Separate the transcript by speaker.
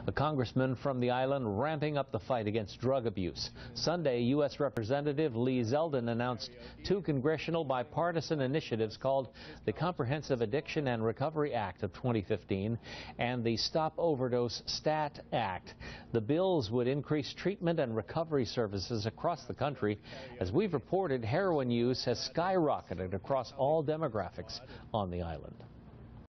Speaker 1: A congressman from the island ramping up the fight against drug abuse. Sunday, U.S. Representative Zeldin announced 2 congressional bipartisan initiatives called the Comprehensive Addiction and Recovery Act of 2015 and the Stop Overdose STAT Act. The bills would increase treatment and recovery services across the country. As we've reported, heroin use has skyrocketed across all demographics on the island.